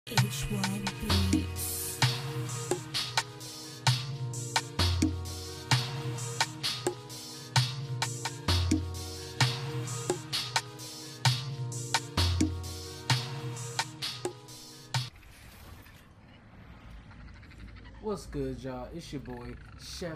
H1 Beats. What's good, y'all? It's your boy, Chefboy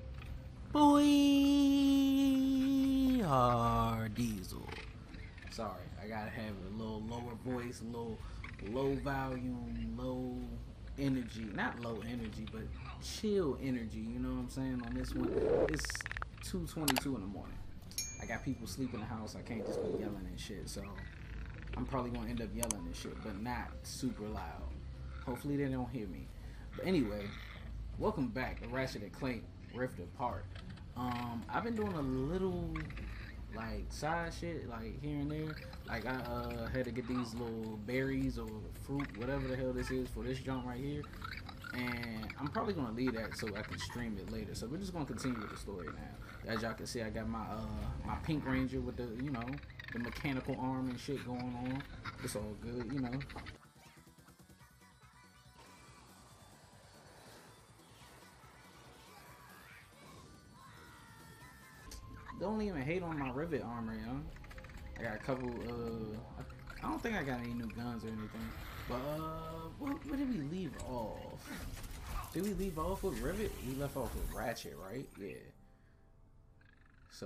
Diesel. Sorry, I gotta have a little lower voice, a little low volume, low energy. Not low energy, but chill energy, you know what I'm saying? On this one, it's 2:22 in the morning. I got people sleeping in the house. I can't just be yelling and shit, so I'm probably gonna end up yelling and shit, but not super loud. Hopefully they don't hear me. But anyway, welcome back to Ratchet Clank Rift Apart. I've been doing a little like side shit like here and there. Like I had to get these little berries or fruit, whatever the hell this is, for this junk right here. And I'm probably gonna leave that so I can stream it later. So we're just gonna continue with the story now. As y'all can see, I got my my Pink Ranger with the the mechanical arm and shit going on. It's all good, you know. Don't even hate on my rivet armor, yo. I got a couple, I don't think I got any new guns or anything. But, where did we leave off? Did we leave off with rivet? We left off with Ratchet, right? Yeah. So,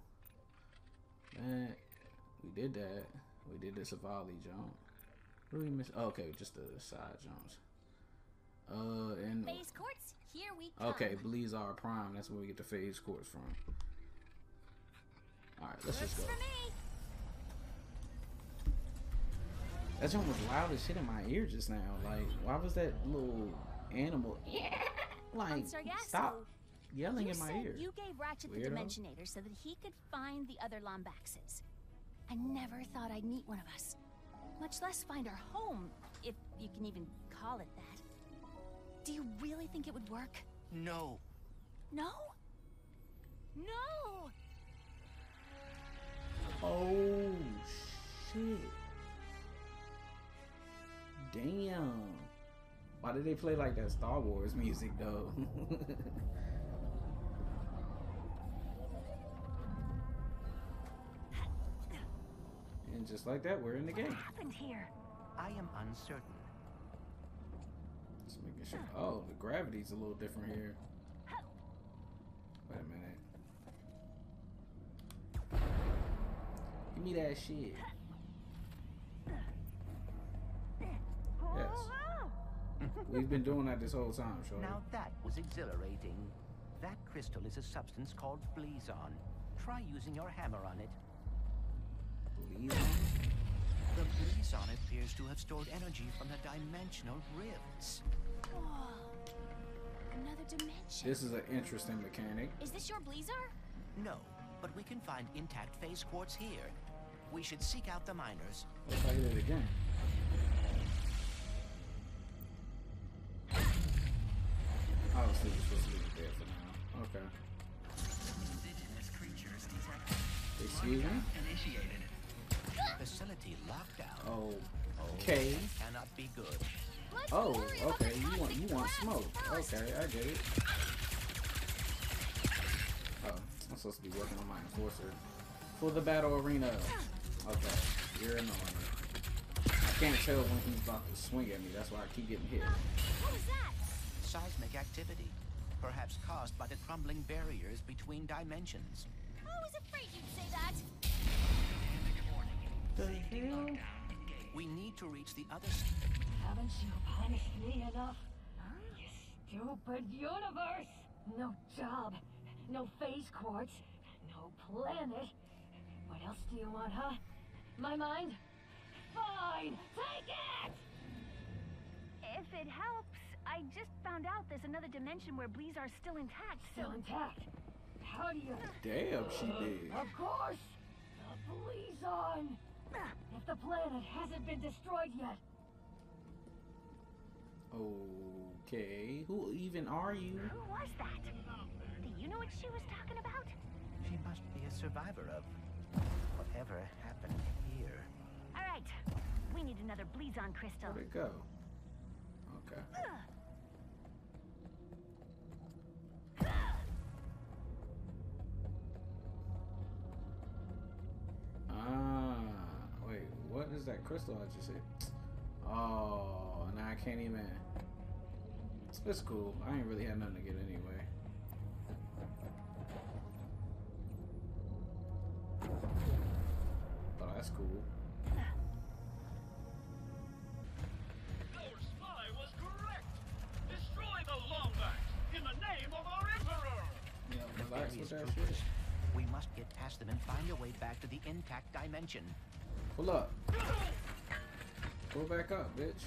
man, we did that. We did the Savali jump. What did we miss? Oh, okay, just the side jumps. And Phase courts, here we come. okay, Blizzard Prime. That's where we get the phase courts from. Alright, let's just go. That jump was loud as shit in my ear just now. Like, why was that little animal like stop yelling in my ear? You gave Ratchet the Dimensionator so that he could find the other Lombaxes. I never thought I'd meet one of us. Much less find our home, if you can even call it that. Do you really think it would work? No. No? No! Oh shit. Damn. Why did they play like that Star Wars music though? And just like that, we're in the game. What happened here? I am uncertain. Just making sure. Oh, the gravity's a little different here. Wait a minute. Give me that shit. Yes. We've been doing that this whole time, Shorty. Now that was exhilarating. That crystal is a substance called Blizon. Try using your hammer on it. Blizon? The Blizon appears to have stored energy from the dimensional rifts. Whoa. Another dimension. This is an interesting mechanic. Is this your Blizzard? No, but we can find intact phase quartz here. We should seek out the miners. What if I hit it again? Oh, so you're supposed to leave it there for now. Okay. Indigenous creatures detected. Excuse me? Initiated. Facility locked down. Oh, okay. That cannot be good. Oh, okay. You want smoke? Okay, I get it. Oh, I'm supposed to be working on my enforcer for the battle arena. Okay, you're annoying. I can't tell when he's about to swing at me. That's why I keep getting hit. What was that? Seismic activity, perhaps caused by the crumbling barriers between dimensions. I was afraid you'd say that. The hell? We need to reach the other. Haven't you punished me enough? You stupid universe! No job, no phase quartz, no planet. What else do you want, huh? My mind? Fine! Take it! If it helps, I just found out there's another dimension where Blizzard's still intact. Still intact. How do you... Damn, she did. Of course! The Blizon! If the planet hasn't been destroyed yet. Okay, who even are you? Who was that? Do you know what she was talking about? She must be a survivor of whatever happened here. All right, we need another Blizon crystal. Where'd it go? Okay. Wait, what is that crystal I just hit? Oh, now I can't even. It's cool. I ain't really had nothing to get anyway. Oh, that's cool. Our spy was correct. Destroy the Lombax in the name of our Emperor. Yeah, relax with Various that troopers. shit. We must get past them and find a way back to the intact dimension. Pull up. Pull back up, bitch.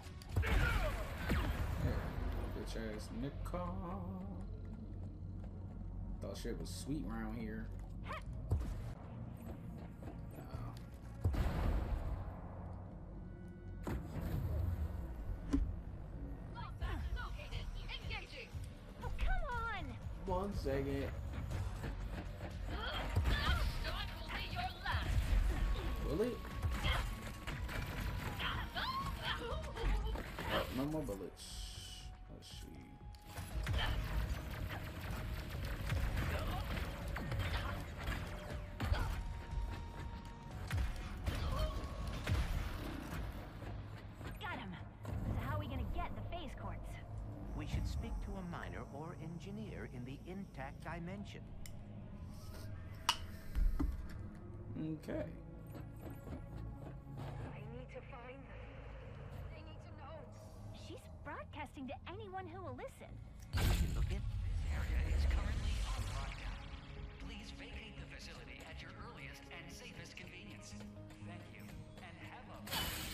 Bitch ass nigga. Thought shit was sweet around here. Oh, come on! 1 second. Will it? Oh, no more bullets. Let's see. Got him. So how are we gonna get the phase quartz? We should speak to a miner or engineer in the intact dimension. Okay. I need to find them. They need to know. She's broadcasting to anyone who will listen. We can look in. This area is currently on lockdown. Please vacate the facility at your earliest and safest convenience. Thank you, and have a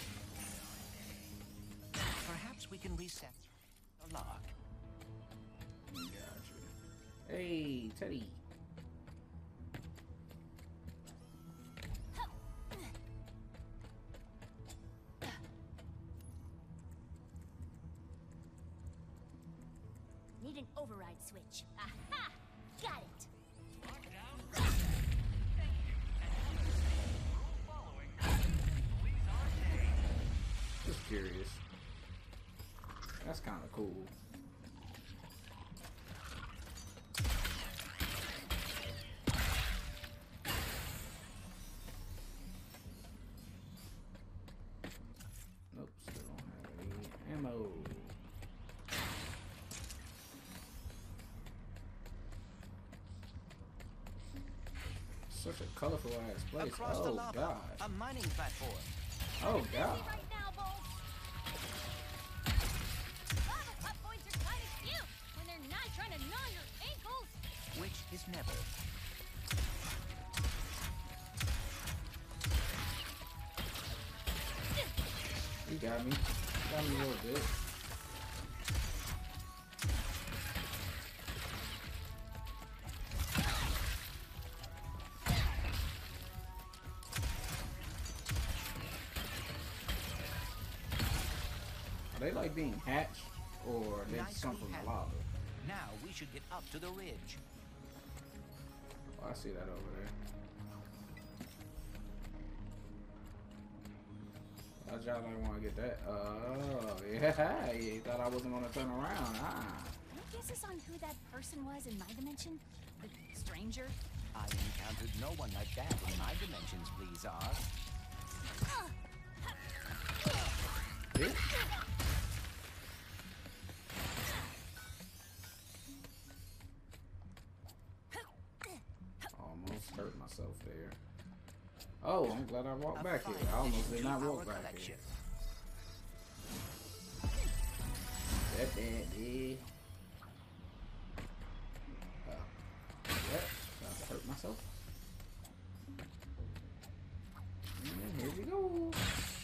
Perhaps we can reset the lock. Gotcha. Hey, Teddy. Need an override switch. Aha! Got it! lockdown. Thank you, and have a safe rule following. Please our day. Just curious. That's kind of cool. Nope, still don't have any ammo. Such a colorful ass place. Across the Oh lava, god. a mining platform. Oh god. Right now, Bolt! Lava pup boys are kind of cute when they're not trying to gnaw your ankles. Which is never. You got me. Got me a little bit. Are they like being hatched, or are they Nicely something from the handled. lava? Now we should get up to the ridge. Oh, I see that over there. How'd y'all like want to get that? Oh, yeah. You thought I wasn't going to turn around. Ah. Any guesses on who that person was in my dimension? The stranger? I encountered no one like that in my dimensions, please, Oz. Bitch. Almost hurt myself there. Oh, I'm glad I walked back here. I almost did not walk back here. That yeah. Yep, about to hurt myself. And here we go.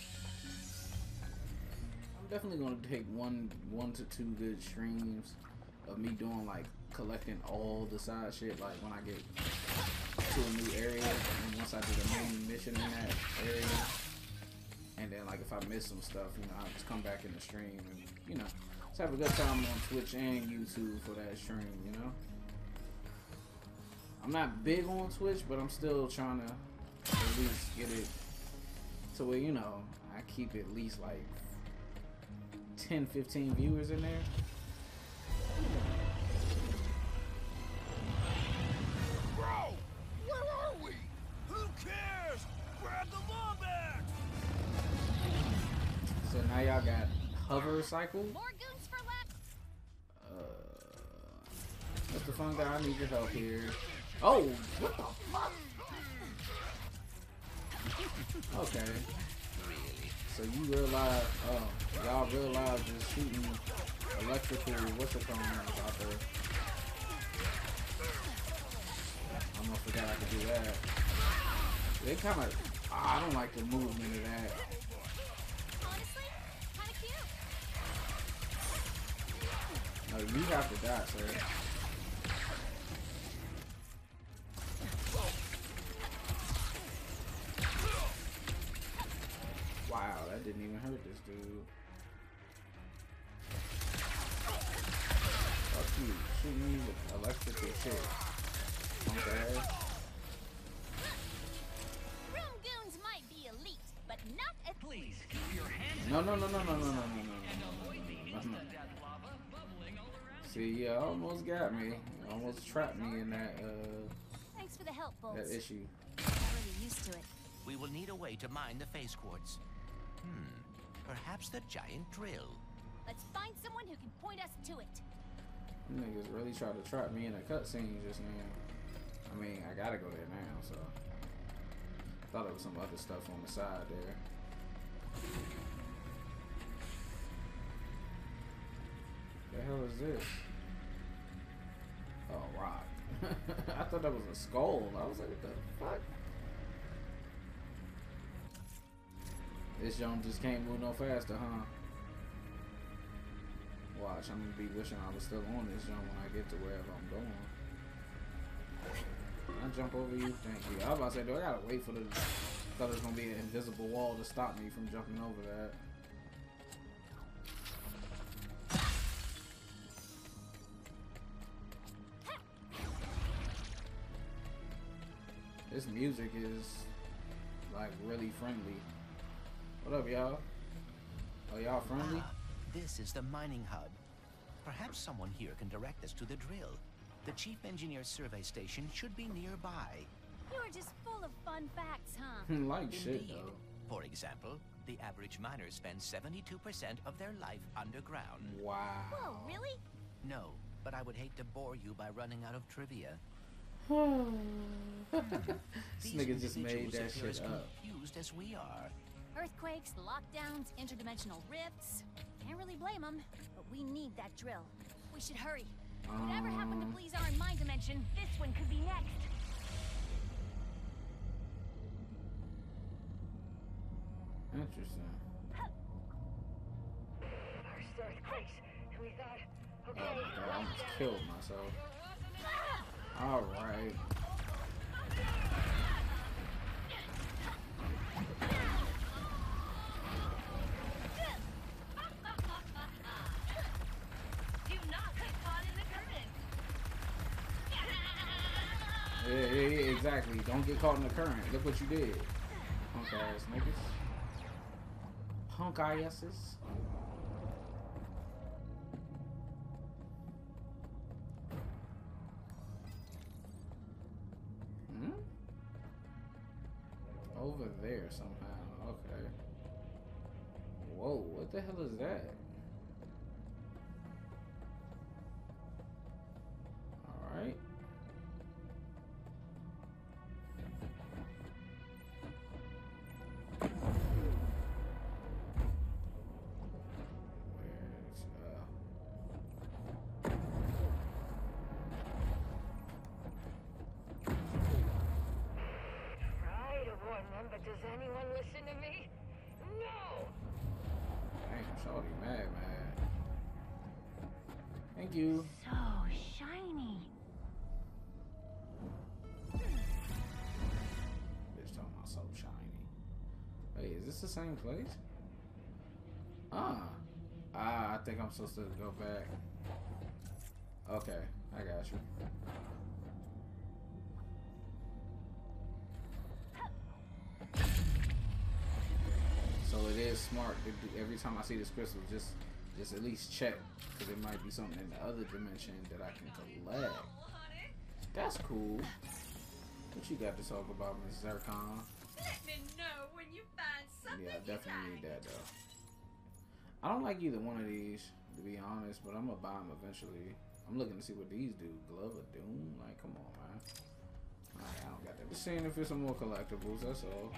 I'm definitely gonna take one to two good streams of me doing like collecting all the side shit, like when I get to a new area and once I do the main mission in that area, and then like if I miss some stuff, you know, I'll just come back in the stream and, you know, just have a good time on Twitch and YouTube for that stream, you know. I'm not big on Twitch, but I'm still trying to at least get it to where, you know, I keep at least like 10, 15 viewers in there. Bro, where are we? Who cares? Grab the Lombax! So now y'all got hover cycle. More goons for left. What's the fun guy? I need your help here. Oh, what the fuck? Okay. So you realize, y'all realize just shooting electrical, what's it called out there? I almost forgot I could do that. They kind of, I don't like the movement of that. Honestly, kind of cute. No, you have to die, sir. Wow, that didn't even hurt this dude. Fuck you, shoot me with electrical shit. Okay. Room goons might be elite, but not at Please keep your hands No. and avoid the instant death lava bubbling all around. See, you almost got me. You almost trapped me in that Thanks for the help, Bolts. that issue. Already used to it. We will need a way to mine the phase quartz. Perhaps the giant drill. Let's find someone who can point us to it. Them niggas really tried to trap me in a cutscene just now. I mean, I gotta go there now, so. Thought there was some other stuff on the side there. The hell is this? Oh, rock. I thought that was a skull. I was like, what the fuck? This jump just can't move no faster, huh? Watch, I'm gonna be wishing I was still on this jump when I get to wherever I'm going. Can I jump over you? Thank you. I was about to say, do I gotta wait for the... thought there's gonna be an invisible wall to stop me from jumping over that. This music is like really friendly. What up, y'all? Oh, y'all friendly? This is the mining hub. Perhaps someone here can direct us to the drill. The chief engineer's survey station should be nearby. You are just full of fun facts, huh? Like shit, Indeed. though. For example, the average miner spends 72% of their life underground. Wow. Whoa, really? No, but I would hate to bore you by running out of trivia. This These nigga just made individuals that appear shit as up. confused as we are. Earthquakes, lockdowns, interdimensional rifts. Can't really blame them, but we need that drill. We should hurry. Whatever happened to Bleezar in my dimension, this one could be next. Interesting. First earthquakes, and we thought, Oh okay, my god, I almost lockdown. killed myself. Alright. Do not get caught in the current. Yeah, exactly. Don't get caught in the current. Look what you did. Punk ass niggas. Punk asses. Over there somehow. Okay. Whoa, what the hell is that? Alright. Try to warn them, but does anyone listen to me? No! Dang, shorty mad. Thank you. So shiny. Bitch talking about so shiny. Wait, is this the same place? I think I'm supposed to go back. Okay, I got you. So it is smart to do, every time I see this crystal, just Just at least check, because there might be something in the other dimension that I can collect. That's cool. What you got to talk about, Miss Zircon? Let me know when you find something. Yeah, I definitely need that though. I don't like either one of these, to be honest, but I'm gonna buy them eventually. I'm looking to see what these do. Glove of Doom? Like, come on, man. Alright, I don't got that. Just seeing if there's some more collectibles, that's all.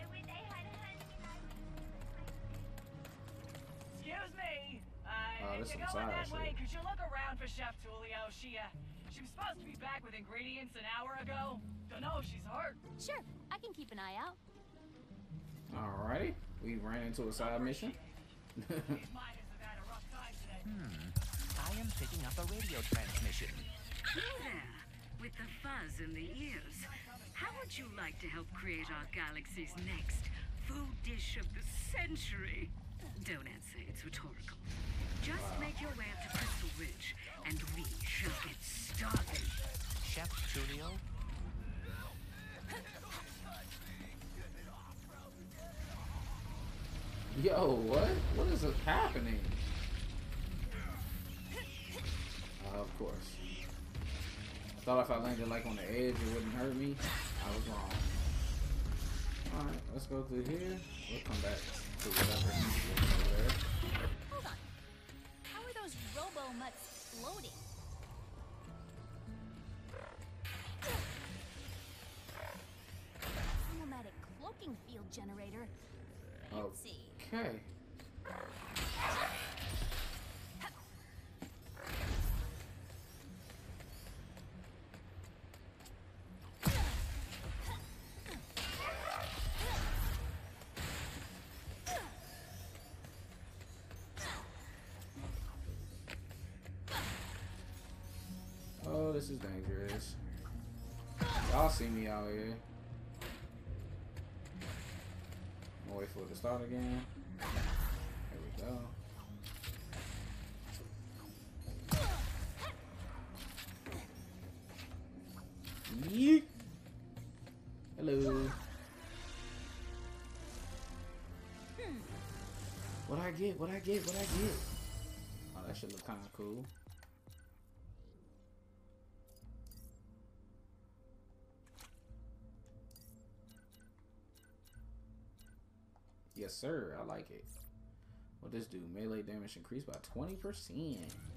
Excuse me. There's If some you're going side that way, shit. could you look around for Chef Tulio? She was supposed to be back with ingredients an hour ago. Don't know if she's hurt. Sure, I can keep an eye out. Alrighty. We ran into a side mission. These miners have had a rough time today. I am picking up a radio transmission. Hey there, with the fuzz in the ears. How would you like to help create our galaxy's next food dish of the century? Don't answer, it's rhetorical. Just make your way up to Crystal Ridge, and we shall get started. Chef Tulio? Yo, what? What is happening? Of course. I thought if I landed like on the edge, it wouldn't hurt me. I was wrong. Alright, let's go through here. We'll come back to whatever he's doing over there. Hold on. How are those robo-mutts floating? Cinematic cloaking field generator. Fancy. Okay. Oh, this is dangerous. Y'all see me out here. I'm gonna wait for it to start again. There we go. Yeet. Hello. What I get? What I get? What I get? Oh, that should look kind of cool. Yes, sir. I like it. What this do? Melee damage increased by 20%.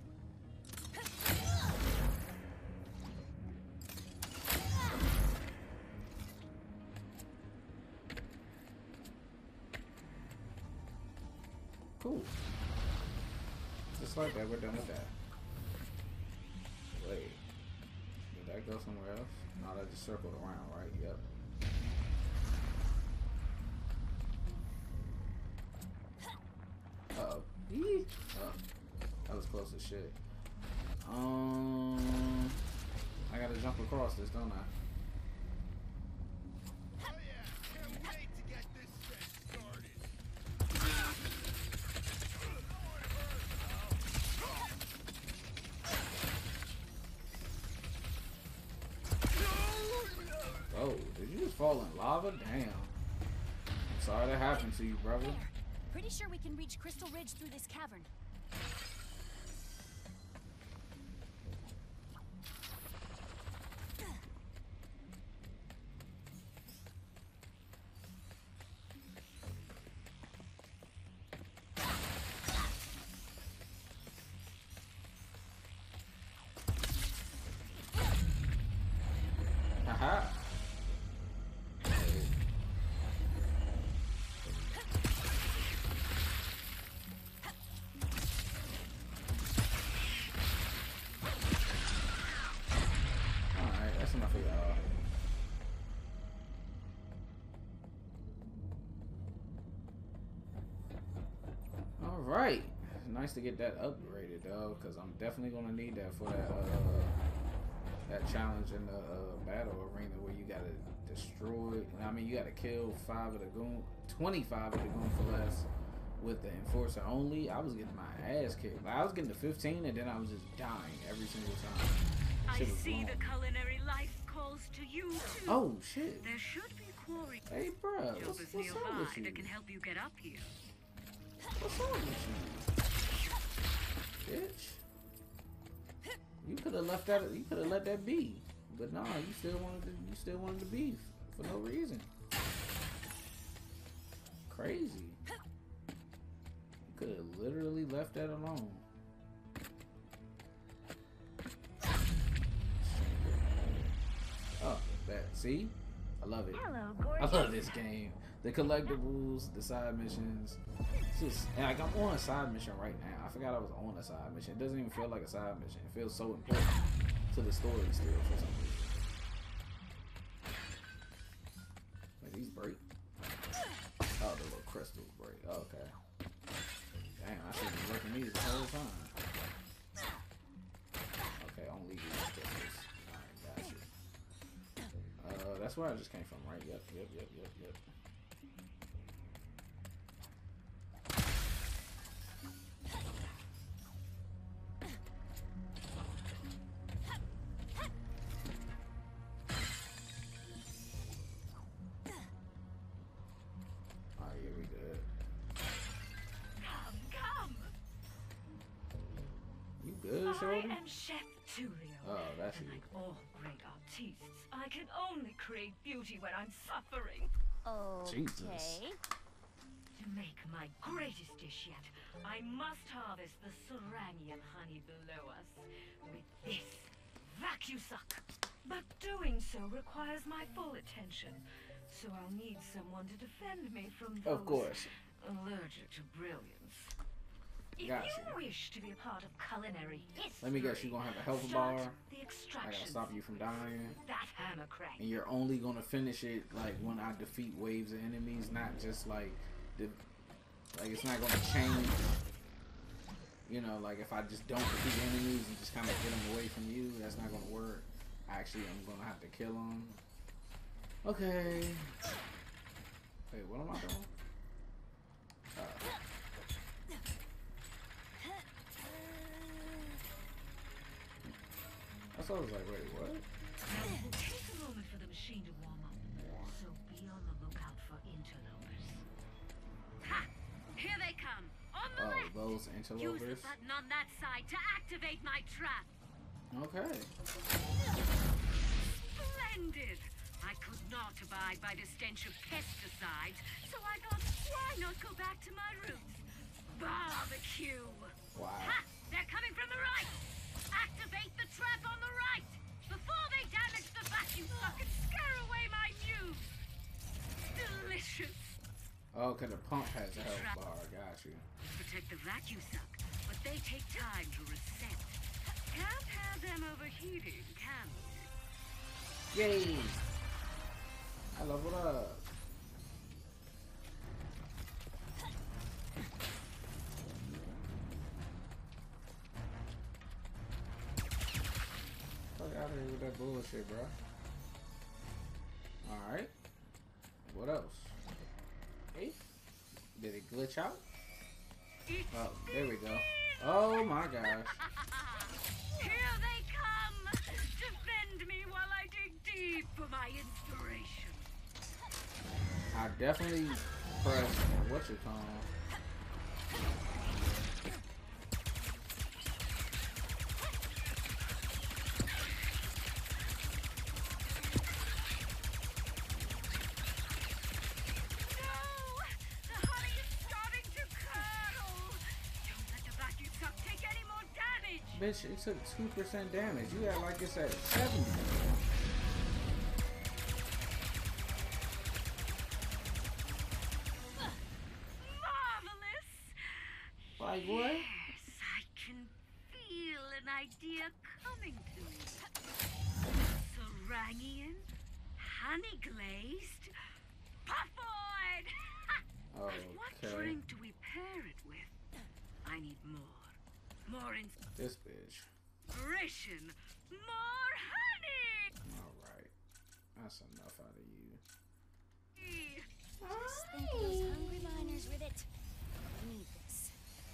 Cool. Just like that, we're done with that. Wait. Did that go somewhere else? No, that just circled around, right? Yep. Uh-oh. Eee. Oh, that was close as shit. I gotta jump across this, don't I? Oh yeah, can't wait to get this set started. Oh, did you just fall in lava? Damn. Sorry that happened to you, brother. There. Pretty sure we can reach Crystal Ridge through this cavern. Haha. Alright, that's enough of y'all. Alright. Nice to get that upgraded though, because I'm definitely gonna need that for that challenge in the battle arena where you gotta destroy. I mean, you gotta kill 25 of the goon for less with the enforcer only. I was getting my ass kicked. Like, I was getting to 15 and then I was just dying every single time. I Shit was see wrong. the culinary life calls to you too. Oh shit! There should be quarry Hey, bruh, what's jobbers up nearby with you? that can help you get up here. What's up with you? bitch. You could have left that. You could have let that be. But nah, you still wanted the beef for no reason. Crazy. You could have literally left that alone. Oh, that. See? I love it. Hello, I gorgeous. love this game. The collectibles, the side missions. It's just, and like I'm on a side mission right now. I forgot I was on a side mission. It doesn't even feel like a side mission. It feels so important to the story still for some reason. Like these break. Oh, the little crystals break. Oh, okay. Damn, I should be working these the whole time. Okay, only these crystals. Alright, got you. That's where I just came from, right? Yep. Alright, yeah, we good. Come. You good, Shorty? I am Chef Tulio. Oh, that's you. Like all great artists, I can only create beauty when I'm suffering. Okay. Jesus. To make my greatest dish yet, I must harvest the Sarangian honey below us with this vacusuck. But doing so requires my full attention, so I'll need someone to defend me from those Of course. allergic to brilliance. If Gotcha. you wish to be a part of culinary history, Let me guess, you're gonna have a health start bar. the I extraction. gotta stop you from dying. That hammer crank. And you're only gonna finish it like when I defeat waves of enemies, not just like it's not gonna change. You know, like if I just don't defeat enemies and just kind of get them away from you, that's not gonna work. Actually, I'm gonna have to kill them. Okay. Wait, what am I doing? I thought I was like, wait, what? Now it will take a moment for the machine to warm up, so be on the lookout for interlopers. Ha! Here they come. On the Oh, left. those Use the interlopers. button on that side to activate my trap. Okay. Splendid! I could not abide by the stench of pesticides, so I thought, why not go back to my roots? Barbecue! Wow. Ha! They're coming from the right! Activate the trap on the right! Before they damage the vacuum suck and scare away my muse! Delicious! Oh, cause the pump has a health bar. Got you. Protect the vacuum suck, but they take time to reset. Can't have them overheating, can we? Yay! I leveled up. Fuck out of here with that bullshit, bro. Alright. What else? Hey? Did it glitch out? Oh, there we go. Oh my gosh. Here they come! Defend me while I dig deep for my inspiration. I definitely pressed what you call. Bitch, it took 2% damage. You act like it's at 70. Marvelous! Like what? Yes, I can feel an idea coming to me. Sarangian, honey glazed, puffoid! What drink do we pair it with? I need more. More This bitch. inspiration. More honey! Alright. That's enough out of you. Just think of those hungry miners, Rivet. I need this.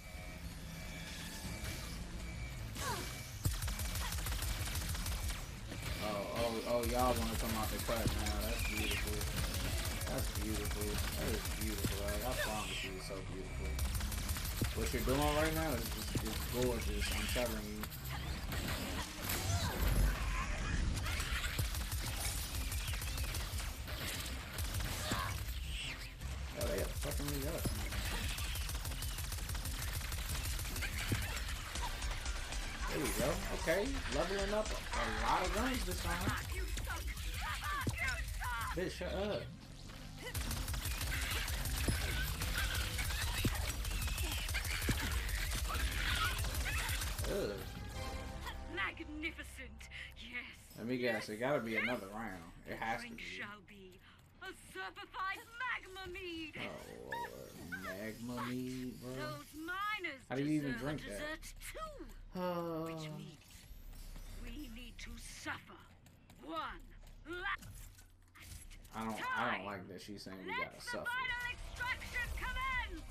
Oh, y'all want to come out the cut now. That's beautiful. That's beautiful. That is beautiful. Like, I promise you, it's so beautiful. What you're doing right now is gorgeous. I'm telling you. Oh, they are fucking me up. There we go. Okay, leveling up a lot of guns this time. Bitch, shut up. Ugh. Magnificent, yes. Let me guess, it gotta be another round. It has to Drink be. shall be a certified magma mead. Oh, Lord. Magma mead, bro. Those miners How do you even deserve drink a that? dessert too. Which means we need to suffer one last I don't like that she's saying we gotta Let the suffer. final extraction commence.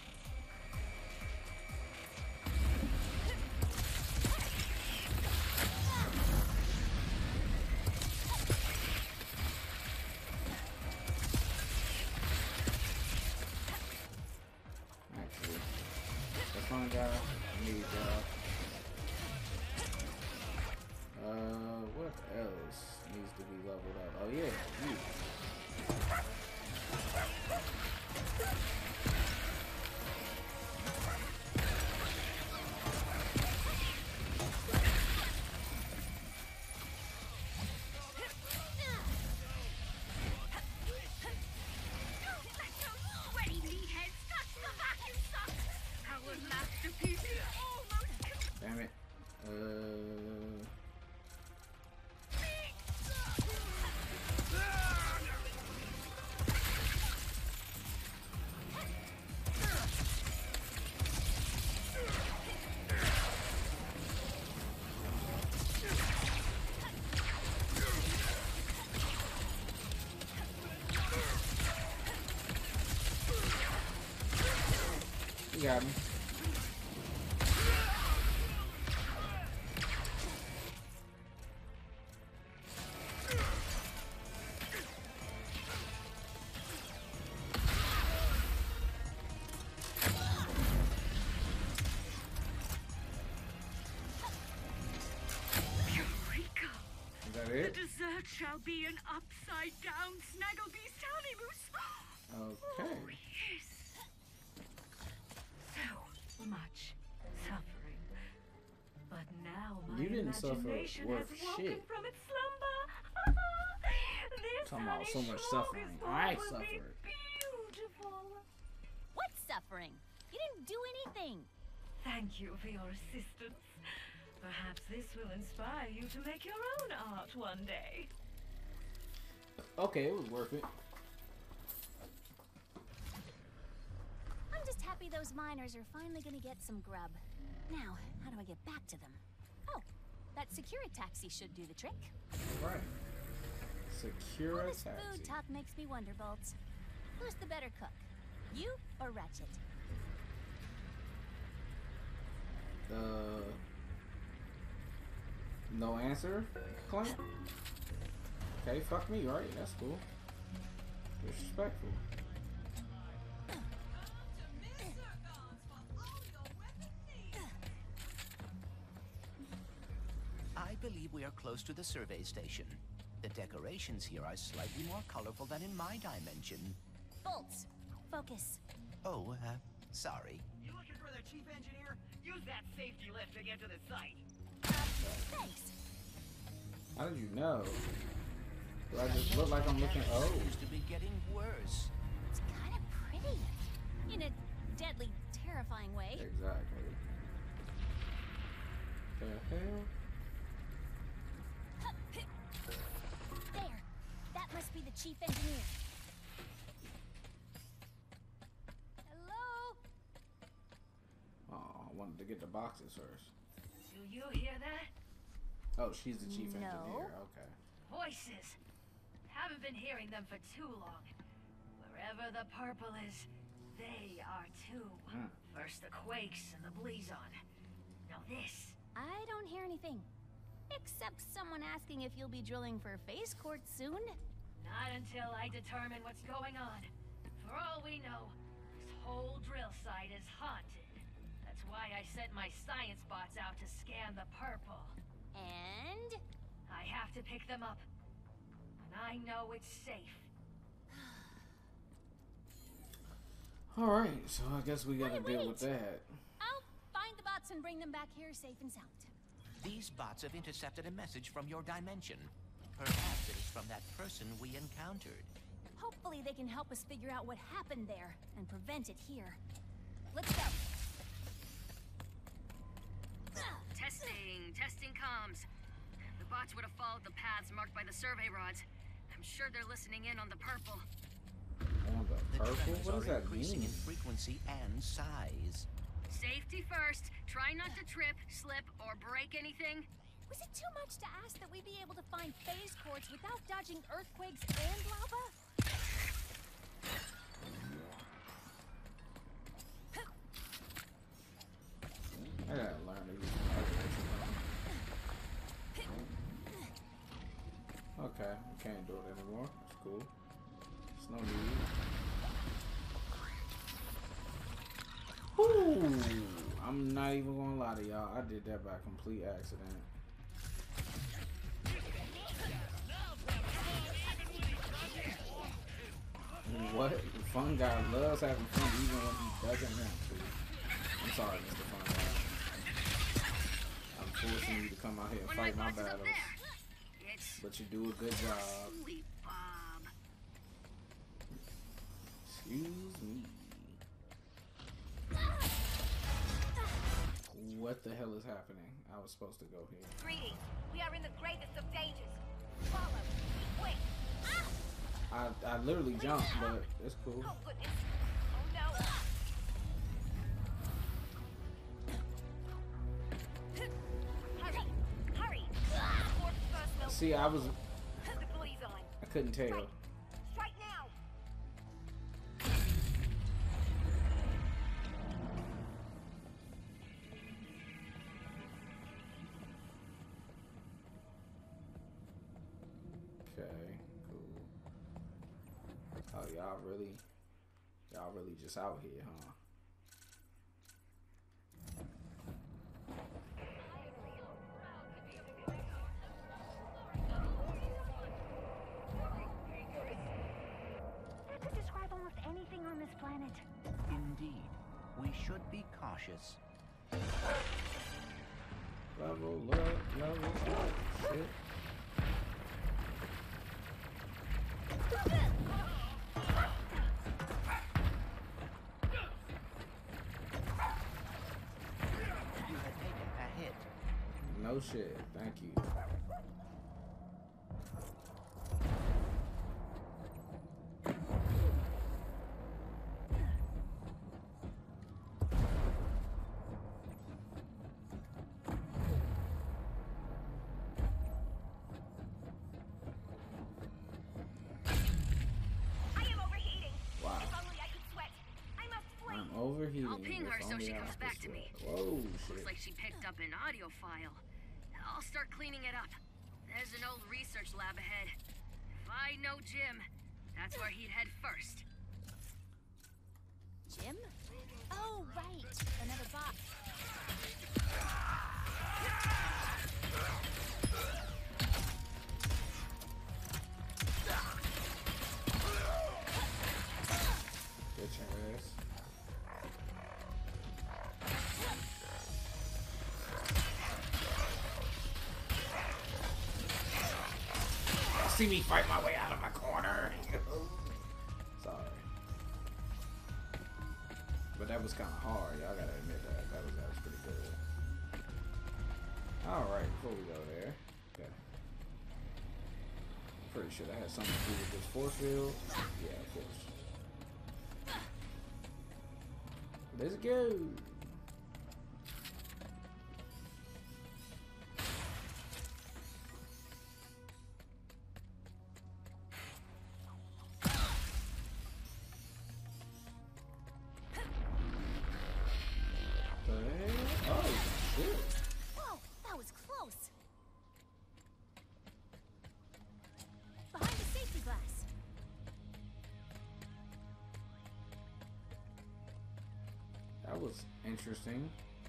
Actually, that's one guy. I need what else needs to be leveled up? Oh yeah, you. Sweaty meatheads touch the vacuum sucks. Our masterpiece is almost Damn it. You got me. Eureka! Is that The it? dessert shall be an upside down Snagglebeast Townie Moose. Okay. Oh, yes. So much suffering. But now my You didn't suffer imagination worth has woken shit. from its slumber. This Talking about so honey much suffering. smorgasbord I will be suffered. beautiful. What suffering? You didn't do anything. Thank you for your assistance. Perhaps this will inspire you to make your own art one day. Okay, it was worth it. I'm just happy those miners are finally gonna get some grub. Now, how do I get back to them? Oh, that Secura taxi should do the trick. Right. All Secure this taxi. food talk makes me wonder, Bolts. Who's the better cook? You or Ratchet? No answer, Clank? Okay, fuck me, right? That's cool. Disrespectful. I believe we are close to the survey station. The decorations here are slightly more colorful than in my dimension. Bolts, focus. Oh, sorry. You looking for the chief engineer? Use that safety lift to get to the site. Thanks. How did you know? Do I just look like I'm looking old? Seems to be getting worse. It's kind of pretty. In a deadly, terrifying way. Exactly. The hell? There. That must be the chief engineer. Hello? Oh, I wanted to get the boxes first. Do you hear that? Oh, she's the chief No. engineer. Okay. Voices. Haven't been hearing them for too long. Wherever the purple is, they are too. Hmm. First the quakes and the Bleezon. Now this. I don't hear anything. Except someone asking if you'll be drilling for phase court soon. Not until I determine what's going on. For all we know, this whole drill site is haunted. why I sent my science bots out to scan the purple. And? I have to pick them up. And I know it's safe. Alright, so I guess we gotta deal with that. I'll find the bots and bring them back here safe and sound. These bots have intercepted a message from your dimension. Perhaps it is from that person we encountered. Hopefully they can help us figure out what happened there and prevent it here. Let's go. Testing comms. The bots would have followed the paths marked by the survey rods. I'm sure they're listening in on the purple. On the purple? Tremors What does are that increasing mean? in frequency and size. Safety first. Try not to trip, slip, or break anything. Was it too much to ask that we be able to find phase courts without dodging earthquakes and lava? I gotta learn to use my okay, we can't do it anymore. That's cool. There's no need. Whoo! I'm not even gonna lie to y'all. I did that by complete accident. What? The fun guy loves having fun even when he doesn't want to. I'm sorry, Mr. Fun Guy. I'm forcing you to come out here and fight my battles. But you do a good job. Sweet Bob. Excuse me. What the hell is happening? I was supposed to go here. Greetings. We are in the greatest of dangers. Follow. Quick. I literally jumped, but it's cool. Oh, goodness. Oh, no. Hurry. Hurry. See, I was... The police on. I couldn't tell. Strike now. Okay, cool. Oh, y'all really just out here, huh? That could describe almost anything on this planet. Indeed, we should be cautious. Level up, shit. You had taken a hit. No shit, thank you. Overheating. I'll ping her so she comes back to me. Whoa, shit. Looks like she picked up an audio file. I'll start cleaning it up. There's an old research lab ahead. If I know Jim, that's where he'd head first. Jim? Oh, right. Another bot. Get your ass. See me fight my way out of my corner. Sorry. But that was kind of hard. Y'all gotta admit that. That was pretty good. Alright, before we go there. Okay. I'm pretty sure that has something to do with this force field. Yeah, of course. Let's go. Whoa, that was close. Behind the safety glass. That was interesting.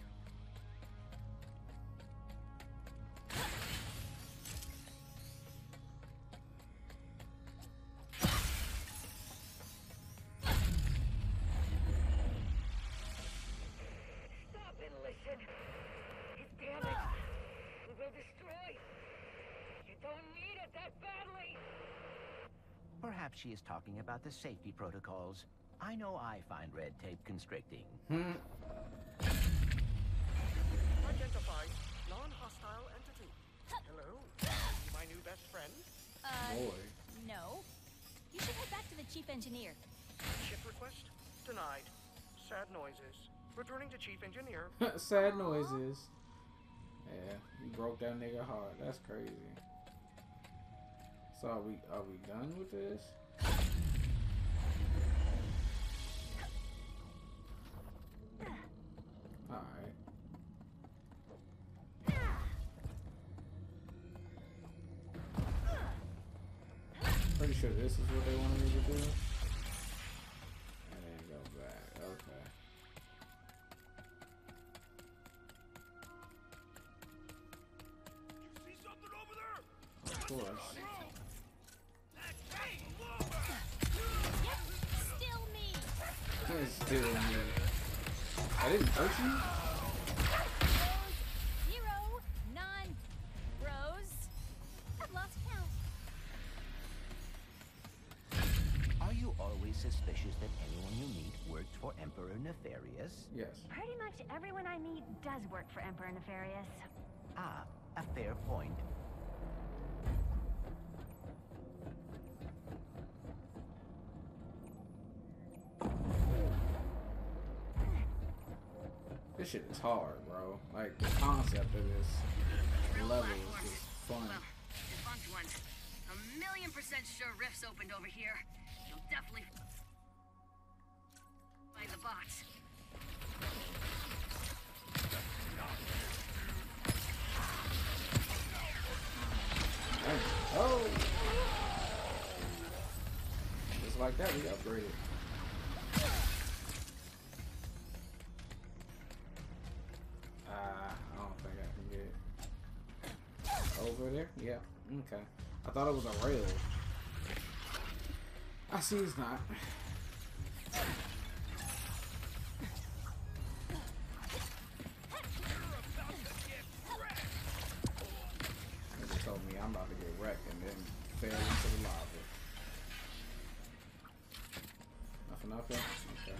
she is talking about the safety protocols. I know I find red tape constricting. Identified non-hostile entity. Hello, you my new best friend? Boy. No. You should head back to the chief engineer. Ship request denied. Sad noises. Returning to chief engineer. Sad noises. Yeah, you broke that nigga heart. That's crazy. So are we done with this? Alright. Pretty sure this is what they wanted me to do. And then go back. Okay. You see something over there? Of course. Yep, still me. It's still me. I didn't hurt you? Zero, none. Rose. I've lost count. Are you always suspicious that anyone you meet worked for Emperor Nefarious? Yes. Pretty much everyone I meet does work for Emperor Nefarious. Ah, a fair point. This shit is hard, bro. Like, the concept of this level is just fun. Well, defunct one. 1,000,000% sure rifts opened over here. You'll definitely find the bots. Oh! Just like that, we upgraded. I don't think I can get over there. Yeah, okay. I thought it was a rail. I see it's not. They told me I'm about to get wrecked and then fell into the lava. Nothing? Okay.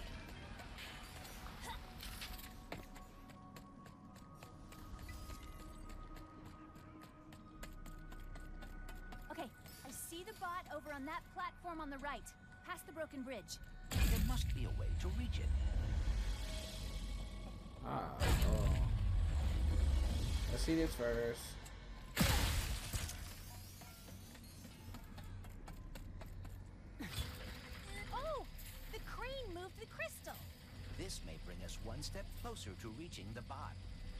Okay, I see the bot over on that platform on the right, past the broken bridge. There must be a way to reach it. Ah, oh. Let's see this first. Oh! The crane moved the crystal! This may bring us one step closer to reaching the bot.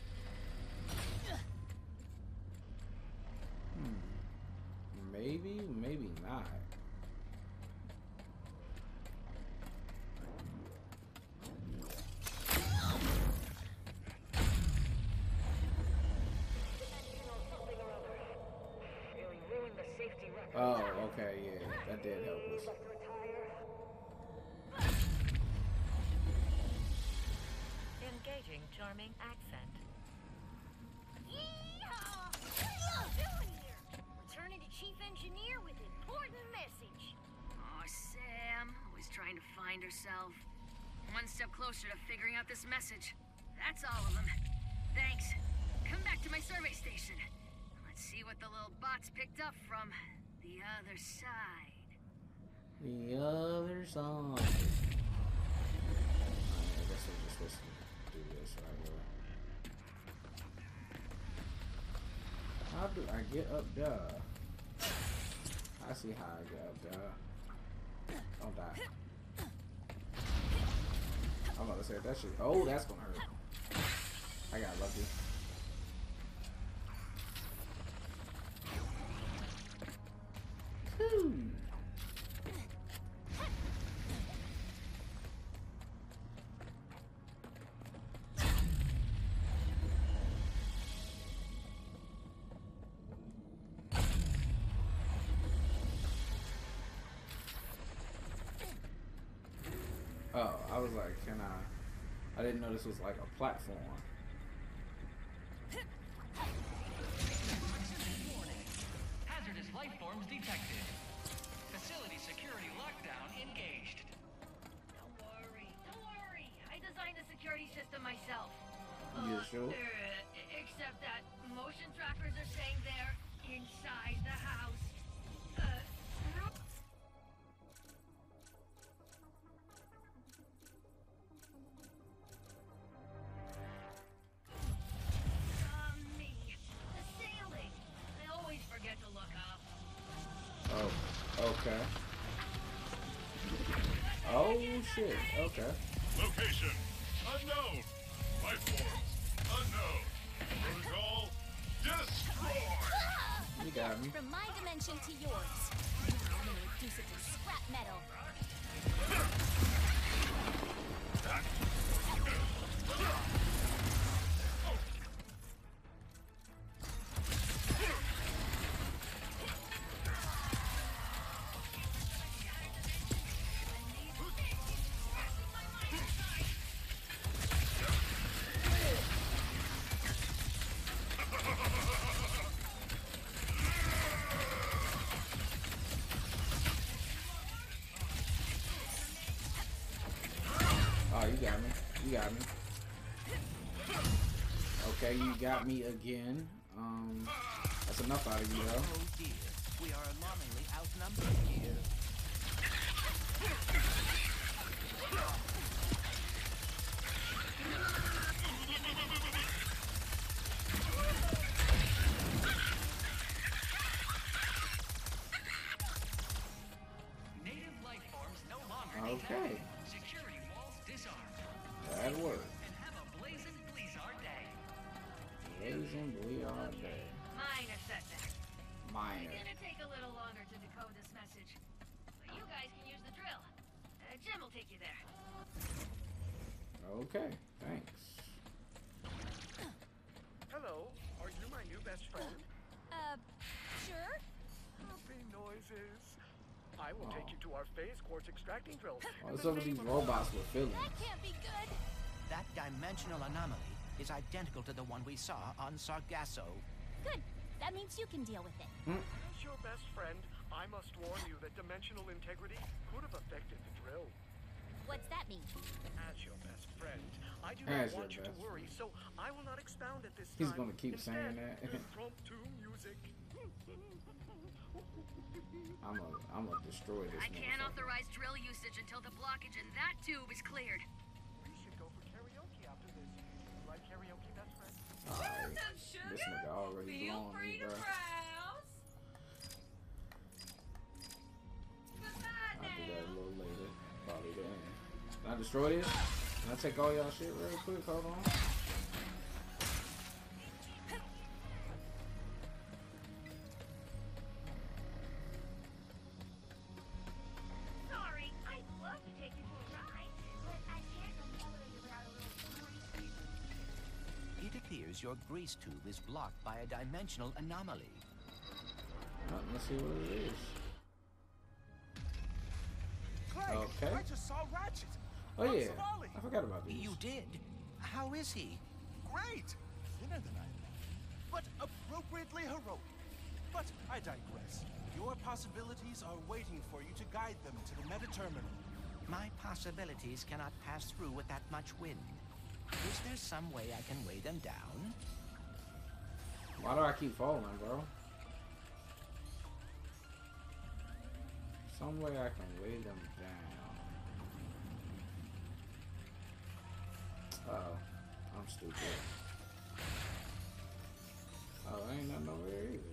Maybe, maybe not. Oh, okay, yeah, that did help us. Engaging charming accent. Yeehaw! What are you doing here? Returning to Chief Engineer with important message. Oh, Sam, always trying to find herself. One step closer to figuring out this message. That's all of them. Thanks. Come back to my survey station. Let's see what the little bots picked up from the other side. The other side. I guess we're just supposed to do this right here. How do I get up there? I see how I get up there. Don't die. I'm about to say that shit. Oh, that's gonna hurt. I got lucky. Whew. Oh, I was like, can I didn't know this was like a platform. Warning. Hazardous life forms detected. Facility security rest of myself. You sure? Except that motion trackers are saying they're inside the house. Me. The ceiling. I always forget to look up. Oh, okay. Oh shit, okay. Location unknown. Life forms unknown. Protocol destroy. You got me. From my dimension to yours. I'm gonna reduce it to scrap metal. Oh, you got me. You got me. Okay, you got me again. That's enough out of you, though. Oh dear, we are alarmingly outnumbered here. Native life forms no longer Okay. detected. Security walls disarmed. That worked. And have a blazing Blizzard day. Blazing Blizzard day. Minor setback. Minor. It's gonna take a little longer to decode this message. But you guys can use the drill. Jim will take you there. Okay, thanks. Hello, are you my new best friend? Sure? Happy noises. I will take you to our phase quartz extracting drill. What's up with these robots with feelings? That can't be good. That dimensional anomaly is identical to the one we saw on Sargasso. Good. That means you can deal with it. As your best friend, I must warn you that dimensional integrity could have affected the drill. What's that mean? As your best friend, I do As not want your you to best worry, so I will not expound at this He's time. gonna keep saying that. Impromptu music. I'm gonna destroy this. I can't motherfucker. authorize drill usage until the blockage in that tube is cleared. We should go for karaoke after this. You like karaoke, best friend? Alright, Some this sugar? nigga already Feel blowing free me, to bro. browse. Goodbye I'll do now. that a little later. Probably the end. Can I destroy this? Can I take all y'all shit real quick? Hold on. Sorry, I'd love to take you for a ride, but I can't go the elevator without a little grease. It appears your grease tube is blocked by a dimensional anomaly. Well, let's see what it is. Clank, Okay. I just saw Ratchet. Oh On yeah, Savali. I forgot about these. You did? How is he? Great. Thinner than I thought, but appropriately heroic. But I digress. Your possibilities are waiting for you to guide them to the meta-terminal. My possibilities cannot pass through with that much wind. Is there some way I can weigh them down? Why do I keep falling, bro? Some way I can weigh them down. Oh, I'm stupid. Oh, ain't nothing over here either.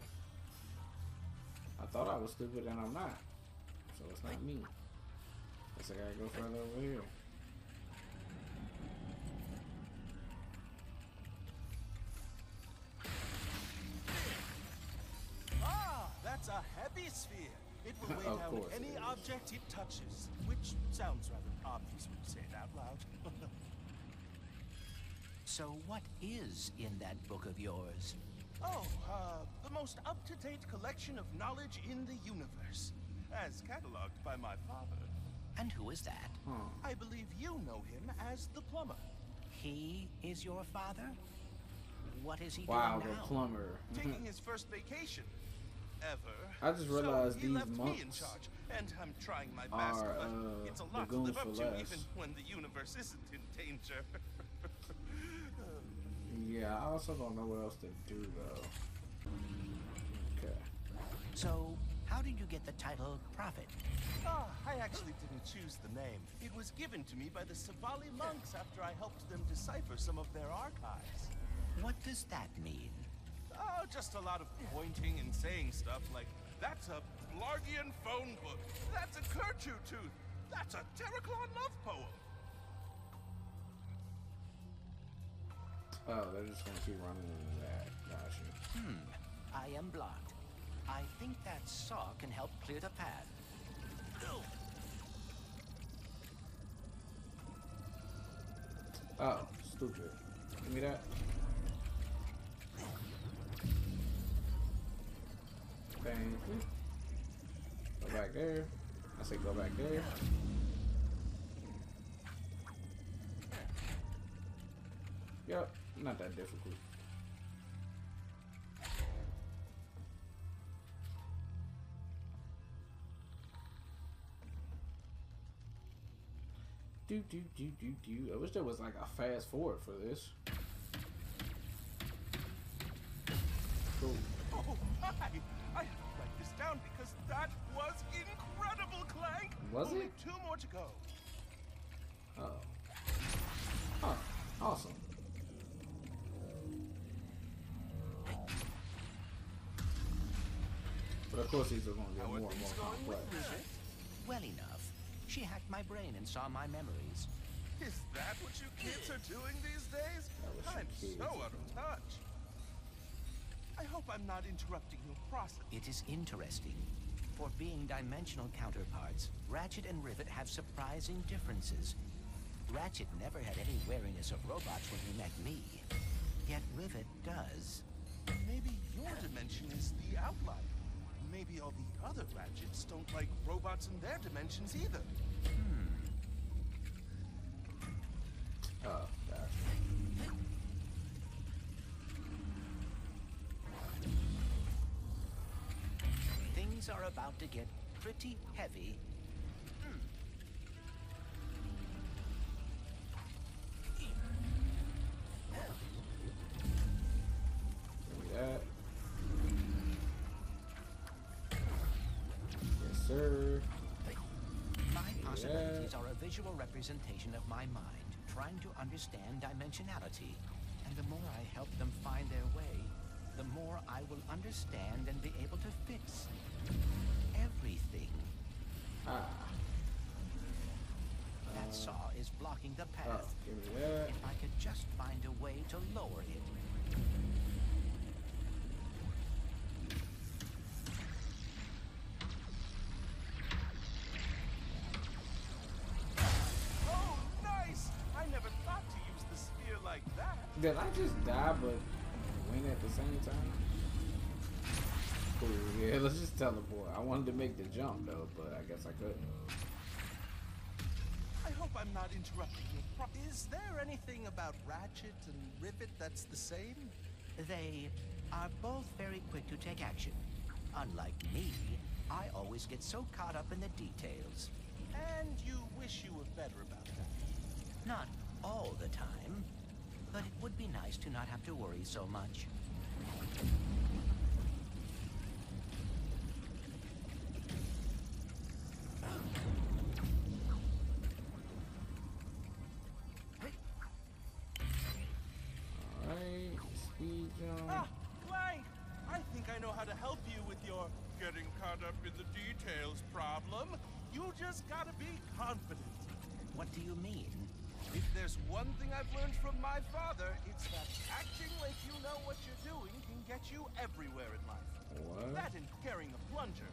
I thought I was stupid and I'm not. So it's not me. Guess I gotta go further over here. Ah, that's a heavy sphere. It will weigh Of down course any it is. object it touches, which sounds rather obvious when you say it out loud. So what is in that book of yours? Oh, the most up-to-date collection of knowledge in the universe, as cataloged by my father. And who is that? I believe you know him as the plumber. He is your father? What is he Wow, doing the now? plumber. Taking his first vacation ever. I just realized so he these left me in monks charge, and I'm trying my best, are, but it's a the lot to goons live up for to less. even when the universe isn't in danger. Yeah, I also don't know what else to do though. Okay. So, how did you get the title Prophet? Ah, I actually didn't choose the name. It was given to me by the Savali monks after I helped them decipher some of their archives. What does that mean? Oh, just a lot of pointing and saying stuff like, that's a Blargian phone book, that's a Kerchu tooth, that's a Terraclon love poem. Oh, they're just gonna keep running into that. Gotcha. I am blocked. I think that saw can help clear the path. Oh, stupid. Give me that. Thank you. Go back there. I say go back there. Yep, not that difficult. Do. I wish there was like a fast forward for this. Cool. Oh my! I have to write this down because that was incredible, Clank! Was Only it? 2 more to go. Oh. Oh, awesome. But of course these are going to get more and more complex. Well enough. She hacked my brain and saw my memories. Is that what you kids are doing these days? I'm so out of touch. I hope I'm not interrupting your process. It is interesting. For being dimensional counterparts, Ratchet and Rivet have surprising differences. Ratchet never had any wariness of robots when he met me. Yet Rivet does. Maybe your dimension is the outlier. Maybe all the other Ratchets don't like robots in their dimensions either. Oh, gosh. Things are about to get pretty heavy. Give me that. Yes, sir. My possibilities are a visual representation of my mind, trying to understand dimensionality. And the more I help them find their way, the more I will understand and be able to fix everything. That saw is blocking the path. Give me that. If I could just find a way to lower it. Oh, nice! I never thought to use the spear like that. Did I just die but win at the same time? Cool, yeah, let's just teleport. I wanted to make the jump though, but I guess I couldn't. I hope I'm not interrupting your Is there anything about Ratchet and Rivet that's the same? They are both very quick to take action. Unlike me, I always get so caught up in the details. And you wish you were better about that. Not all the time, but it would be nice to not have to worry so much. Alright, speed jump. Ah, Clank! I think I know how to help you with your getting caught up in the details problem. You just gotta be confident. What do you mean? If there's one thing I've learned from my father, it's that acting like you know what you're doing can get you everywhere in life. What? That and carrying a plunger.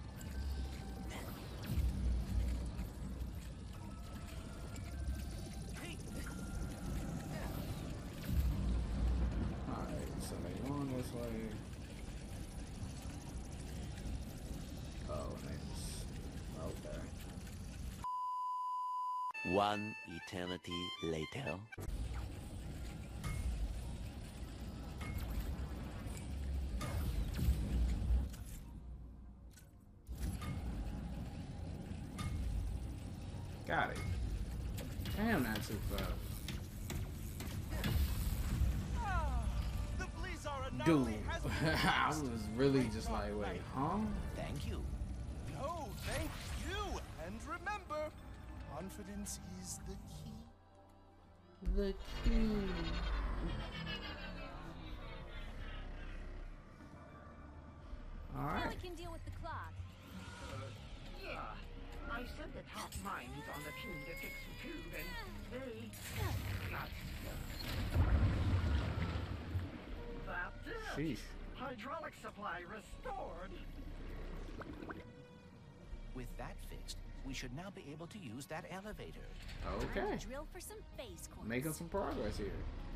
Alright, so they going this way. Oh, nice. Okay. One eternity later. Got it. Damn, not too fast. not Dude, only has I was really just like, wait, huh? Thank you. Oh, thank you. And remember, confidence is the key. The key. All Now right. we can deal with the clock. Yeah. I sent the top minds on the team to fix the tube, and they got stuck. That's it. Sheesh. Hydraulic supply restored. With that fixed, we should now be able to use that elevator. Okay. Time to drill for some phase quartz. Making some progress here.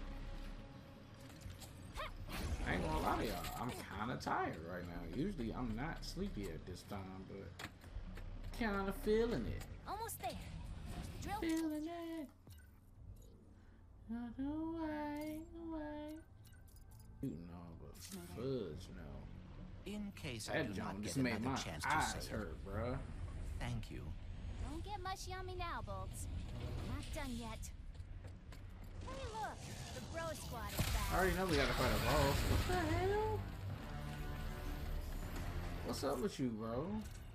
I ain't gonna lie to y'all. I'm kind of tired right now. Usually I'm not sleepy at this time, but kind of feeling it. Almost there. Drill. Feeling it. Not away. You know, but fudge, no. In case I That do not joint get just made another my chance to eyes say hurt, bruh. thank you. Don't get mushy on me now, Bolts. Not done yet. Hey, look. The bro squad is back. I already know we gotta fight a boss. What the hell? What's up with you, bro?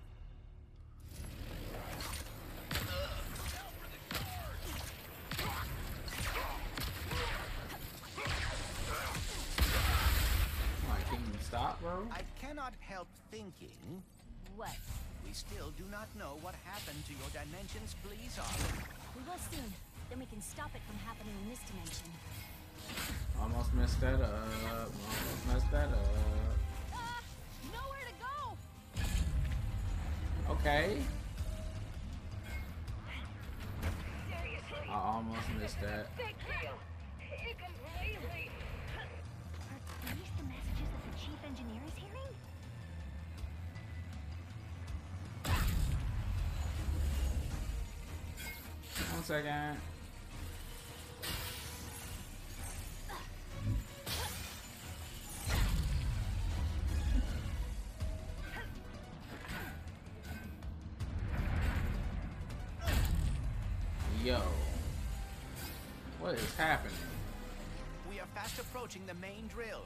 Like, can you stop, bro? I cannot help thinking. What? We still do not know what happened to your dimension's Blizzard. We will soon. Then we can stop it from happening in this dimension. Almost messed that up. Almost messed that up. Nowhere to go! Okay. Seriously. I almost missed that. Big deal. Incompletely. Are these the messages that the chief engineer is hearing? One second. Yo. What is happening? We are fast approaching the main drill.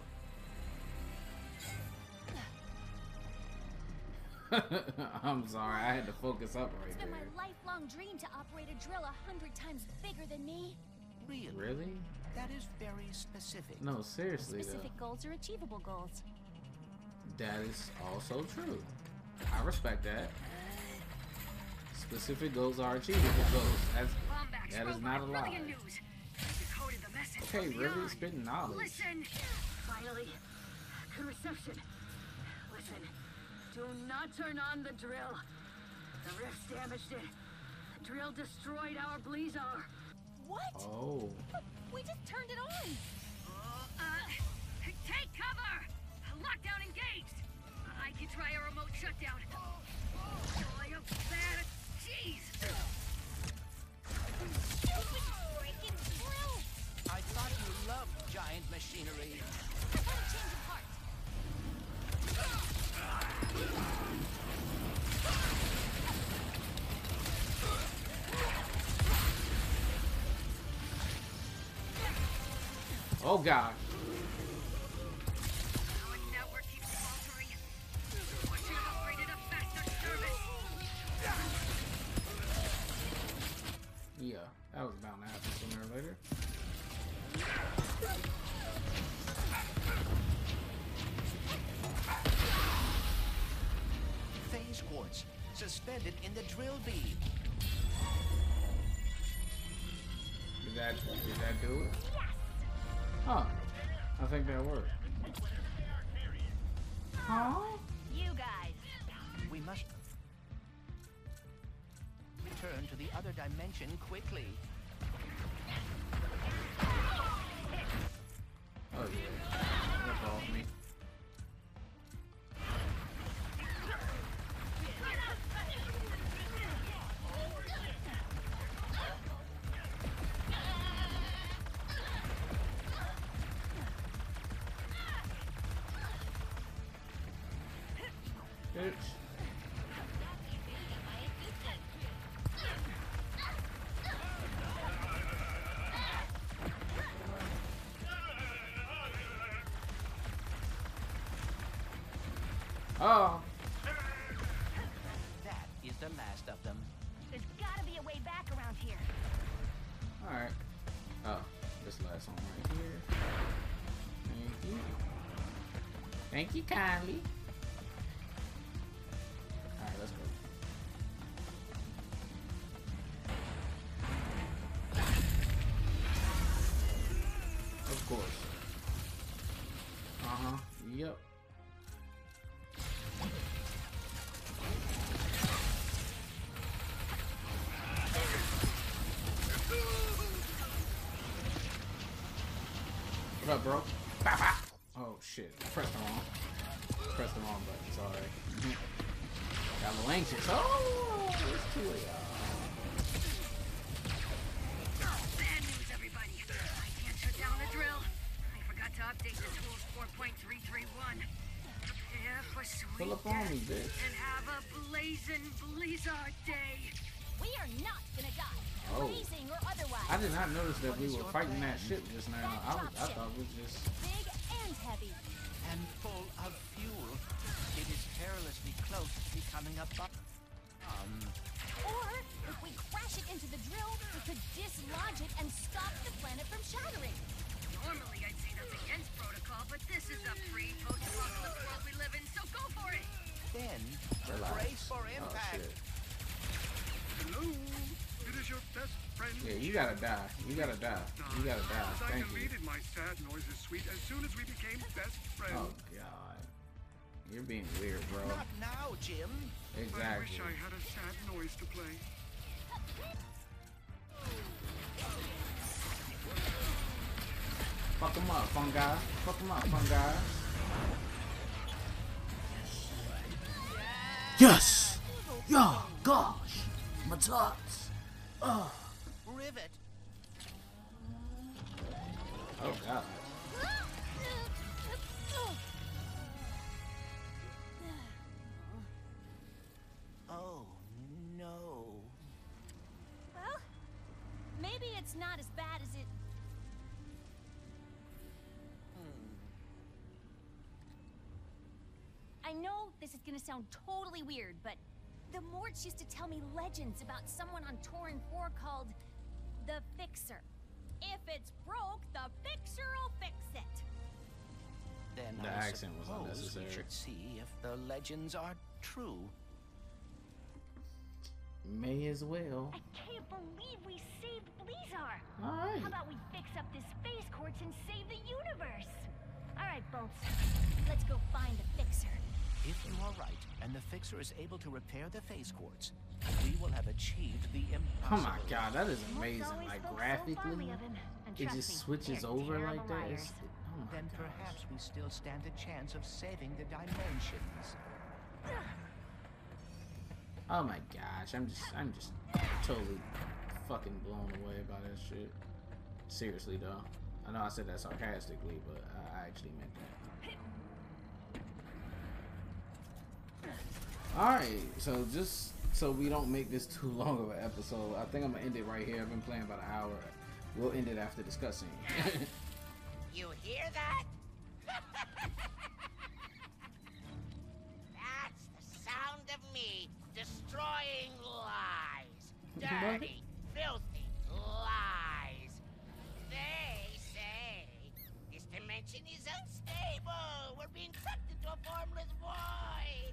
I'm sorry, I had to focus up right It's been there. my lifelong dream to operate a drill 100 times bigger than me. Really? Really? That is very specific. No, seriously Specific goals are achievable goals. though. That is also true. I respect that. Specific goals are achievable goals. That is not a lie. News. Decoded the message Okay, from really beyond. spitting knowledge. Listen. Finally. Good reception. Listen. Do not turn on the drill. The rifts damaged it. The drill destroyed our Blizzard. What? Oh. We just turned it on. Take cover. Lockdown engaged. I can try a remote shutdown. Oh, you bad cheese. Stupid freaking drill. I thought you loved giant machinery. I want a change of heart. Oh God. Our network keeps faltering. What should have upgraded a faster service? Yeah, that was bound to happen sooner or later. Phase quartz suspended in the drill beam. Did that do it? Huh. I think that worked. Huh? You guys. We must return to the other dimension quickly. Oh yeah. That's off me. Bitch. Oh. That is the last of them. There's gotta be a way back around here. Alright. Oh, this last one right here. Thank you. Thank you kindly. Alright, let's go. Of course. Uh-huh. Yep. What up, bro? Bah, bah. Oh shit! I pressed the wrong button. Sorry. Got a little anxious. Oh, there's two of y'all. Bad news, everybody. I can't shut down the drill. I forgot to update the tools 4.331. Yeah, for sweet Pull up on me, death. bitch. And have a blazing blizzard day. We are not gonna die. Oh. Blazing or otherwise. I did not notice that we were fighting that ship just now. I thought it was just big and heavy. And full of fuel. It is perilously close to becoming a bomb. Or if we crash it into the drill, we could dislodge it and stop the planet from shattering. Normally I'd say that's against protocol, but this is a free post-apocalypse world we live in, so go for it! Then, relax. brace for Oh impact. shit. Hello? It is your best friend. Yeah, you gotta die. You gotta die. You gotta die. As I Thank you. deleted my sad noises suite as soon as we became best friends. Oh god. You're being weird, bro. Not now, Jim. I Exactly. wish I had a sad noise to play. Fuck them up, fungi. Fuck them up, fungi. Yes! Yeah, gosh! My tots! Oh. Rivet. Oh god. Oh, no. Well, maybe it's not as bad as it... I know this is gonna sound totally weird, but the Morts used to tell me legends about someone on Torrin 4 called the Fixer. If it's broke, the Fixer will fix it. Then The I accent was suppose unnecessary. we should see if the legends are true. May as well. I can't believe we saved Blizzard. Alright. How about we fix up the space quartz and save the universe? Alright, Bolts. Let's go find the Fixer. If you are right, and the Fixer is able to repair the phase quartz, we will have achieved the Oh impossible. my god, that is amazing. always Like spoke so graphically, fondly of him, and it trust just me, switches they're over terrible like that. liars. Oh my Then gosh. perhaps we still stand a chance of saving the dimensions. Oh my gosh, I'm just totally fucking blown away by that shit. Seriously though. I know I said that sarcastically, but I actually meant that. Alright, so just so we don't make this too long of an episode, I think I'm gonna end it right here. I've been playing about an hour. We'll end it after discussing. You hear that? That's the sound of me destroying lies. Dirty, filthy lies. They say this dimension is unstable. We're being sucked into a formless void.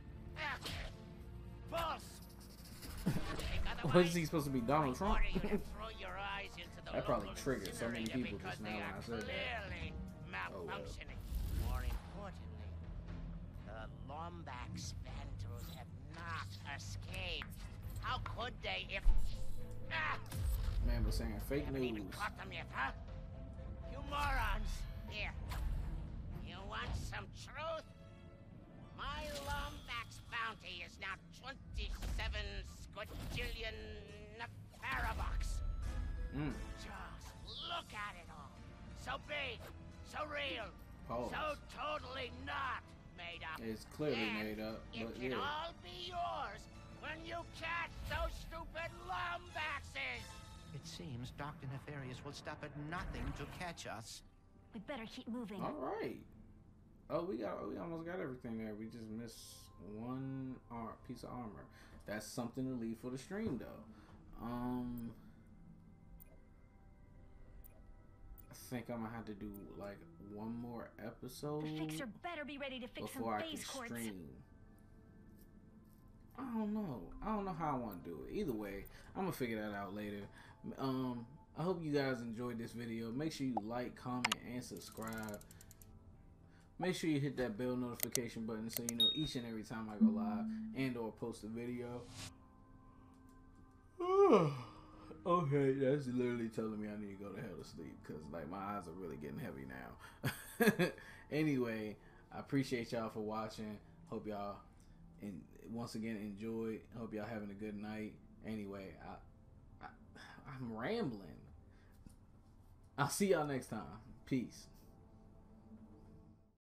False. What is he supposed to be, Donald Trump? That probably triggered so many people just now when I said that. Clearly Oh, well. malfunctioning. More importantly, the Lombax Vandals have not escaped. How could they if... Ah! Man was saying fake Haven't even news. caught them yet, huh? You morons! Here. You want some truth? My Lombax bounty is now 27 squadrillion Parabucks. Mm. Just look at it all. So big, so real, Pause. so totally not made up. It's clearly And made up, it but can yeah. all be yours when you catch those stupid Lombaxes. It seems Dr. Nefarious will stop at nothing to catch us. We better keep moving. Alright. Oh, we almost got everything there. We just missed one piece of armor. That's something to leave for the stream, though. I think I'm gonna have to do like one more episode The fixer better be ready to fix some before I can phase quartz. stream. I don't know how I want to do it. Either way, I'm gonna figure that out later. I hope you guys enjoyed this video. Make sure you like, comment, and subscribe. Make sure you hit that bell notification button so you know each and every time I go live and or post a video. Okay, that's literally telling me I need to go to hell to sleep because like my eyes are really getting heavy now. Anyway, I appreciate y'all for watching. Hope y'all once again enjoyed. Hope y'all having a good night. Anyway, I'm rambling. I'll see y'all next time. Peace.